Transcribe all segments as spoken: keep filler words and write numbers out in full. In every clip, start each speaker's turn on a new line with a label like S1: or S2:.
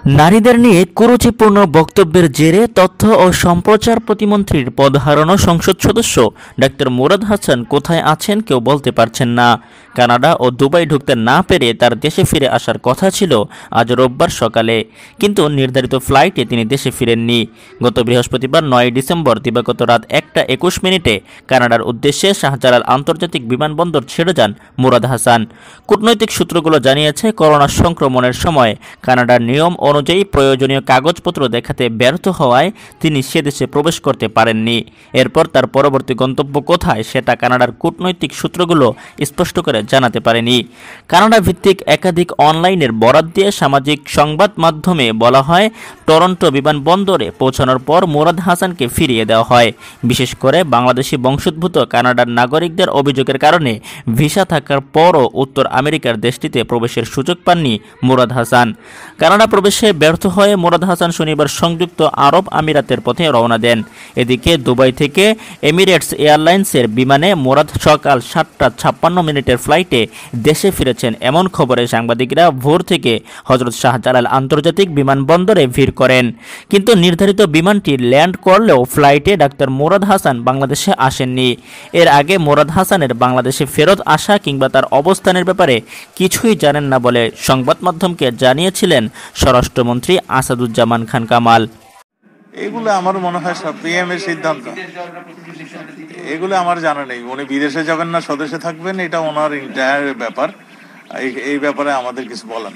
S1: নারীদের নিয়ে কুরুচিপূর্ণ বক্তব্যের জেরে তথ্য ও সম্প্রচার প্রতিমন্ত্রীর পদ হারানো সংসদ সদস্য ডাক্তার মুরাদ হাসান কোথায় আছেন কেউ বলতে পারছেন না। কানাডা ও দুবাই ঢুকতে না পেরে তার দেশে ফিরে আসার কথা ছিল আজ রোববার সকালে, কিন্তু নির্ধারিত ফ্লাইটে তিনি দেশে ফিরেননি। গত বৃহস্পতিবার নয় ডিসেম্বর দিবাগত রাত একটা একুশ মিনিটে কানাডার উদ্দেশ্যে শাহজালাল আন্তর্জাতিক বিমানবন্দর ছেড়ে যান মুরাদ হাসান। কূটনৈতিক সূত্রগুলো জানিয়েছে, করোনা সংক্রমণের সময় কানাডার নিয়ম অনুযায়ী প্রয়োজনীয় কাগজপত্র দেখাতে ব্যর্থ হওয়ায় তিনি সে দেশে প্রবেশ করতে পারেননি। এরপর তার পরবর্তী গন্তব্য কোথায় সেটা কানাডার কূটনৈতিক সূত্রগুলো স্পষ্ট করে জানাতে পারেনি। কানাডা ভিত্তিক একাধিক অনলাইনের বরাত দিয়ে সামাজিক সংবাদ মাধ্যমে বলা হয়, টরন্টো বিমানবন্দরে পৌঁছানোর পর মুরাদ হাসানকে ফিরিয়ে দেওয়া হয়। বিশেষ করে বাংলাদেশি বংশোদ্ভূত কানাডার নাগরিকদের অভিযোগের কারণে ভিসা থাকার পরও উত্তর আমেরিকার দেশটিতে প্রবেশের সুযোগ পাননি মুরাদ হাসান। কানাডা প্রবেশে ব্যর্থ হয়ে মুরাদ হাসান শনিবার সংযুক্ত আরব আমিরাতের পথে রওনা দেন। এদিকে দুবাই থেকে এমিরেটস এয়ারলাইন্সের বিমানে মুরাদ সকাল সাতটা ছাপ্পান্ন মিনিটের ফ্লাইটে দেশে ফিরেছেন। এমন খবরে সাংবাদিকরা ভোর থেকে হজরত শাহজালাল আন্তর্জাতিক বিমানবন্দরে ভিড় করেন, কিন্তু নির্ধারিত বিমানটি ল্যান্ড করলেও ফ্লাইটে ডাক্তার মুরাদ হাসান বাংলাদেশে আসেননি। এর আগে মুরাদ হাসানের বাংলাদেশে ফেরত আসা কিংবা তার অবস্থানের ব্যাপারে কিছুই জানেন না বলে সংবাদ মাধ্যমকে জানিয়েছিলেন স্বরাষ্ট্রমন্ত্রী আসাদুজ্জামান খান কামাল।
S2: এগুলো আমার মনে হয় সব পিএম এর সিদ্ধান্ত, এগুলো আমার জানা নেই। উনি বিদেশে যাবেন না স্বদেশে থাকবেন, এটা ওনার ইন্টায়ার ব্যাপার। এই ব্যাপারে আমাদের কিছু বলার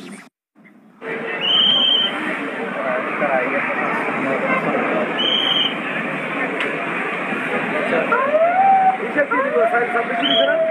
S2: নেই।